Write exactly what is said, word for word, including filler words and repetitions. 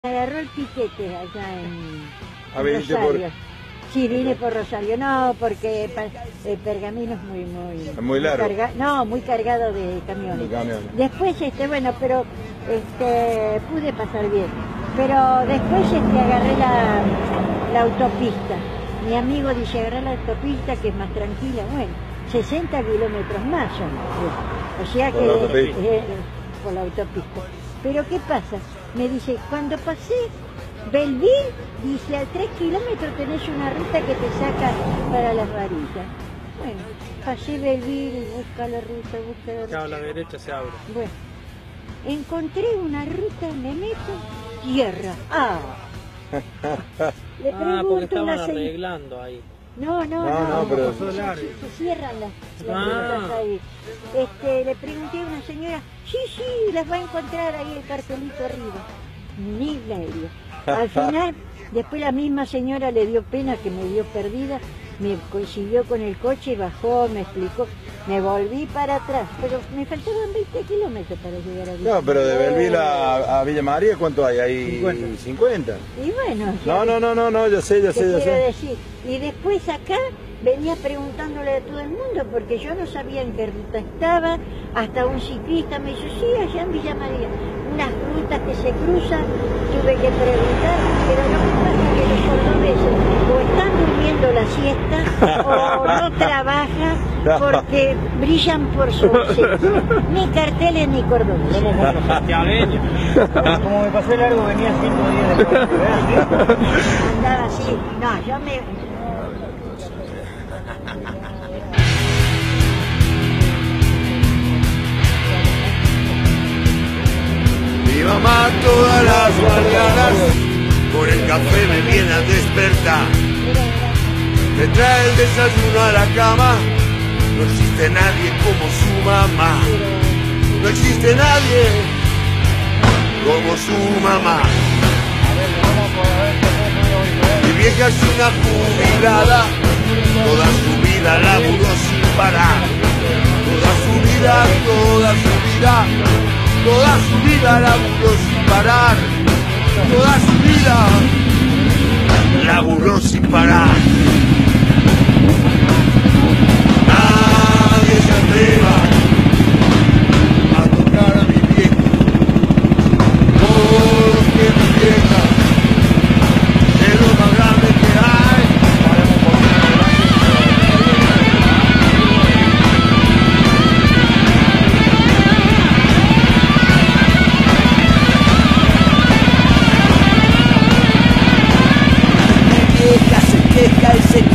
Agarró el piquete allá en, ah, en Rosario. por... Sí, vine por Rosario. No, porque el Pergamino es muy, muy... Es muy largo. Muy carga, no, muy cargado de camiones. De camiones. Después, este, bueno, pero este, pude pasar bien. Pero después este, agarré la, la autopista. Mi amigo dice, agarré la autopista que es más tranquila. Bueno, sesenta kilómetros más son. O sea que... Por la autopista. Eh, por la autopista. Pero ¿qué pasa? Me dice, cuando pasé Belville, dice, a tres kilómetros tenés una ruta que te saca para las varillas. Bueno, pasé Belville y busca la ruta, busca la ruta. A la derecha se abre. Bueno, encontré una ruta, me meto, tierra. ¡Ah! Le Ah, porque pregunto a estaban una señora. arreglando ahí. No, no, No, no, no, pero- se, se cierran las, las Ah. rutas ahí. Este, le pregunté a una señora, sí, sí, las va a encontrar ahí el cartelito arriba. Ni medio. Al final, después la misma señora le dio pena que me dio perdida, me consiguió con el coche, bajó, me explicó, me volví para atrás, pero me faltaban veinte kilómetros para llegar a Villa No, pero de María. Belville a, a Villa María, ¿cuánto hay? Hay cincuenta. cincuenta. Y bueno, No, no, no, no, no, yo sé, yo te sé, yo quiero sé. decir. Y después acá venía preguntándole a todo el mundo, porque yo no sabía en qué ruta estaba, hasta un ciclista me dijo, sí, allá en Villa María, unas rutas que se cruzan, tuve que preguntar, pero lo que pasa es que los cordobeses o están durmiendo la siesta o no trabajan porque brillan por su ausencia, ni carteles ni cordobeses. Somos como los santiagueños. Como me pasé largo, venía cinco días después. Andaba así, no, yo me... Mi mamá todas las mañanas por el café me viene a despertar. Me trae el desayuno a la cama. No existe nadie como su mamá. No existe nadie como su mamá. Mi vieja es una jubilada. Toda su vida laburó sin parar. Toda su vida, toda su vida. Toda su vida laburó sin parar, toda su vida laburó sin parar. Nadie se atreva a tocar a mi vieja, porque mi vieja es lo más grande que hay. Se queja y se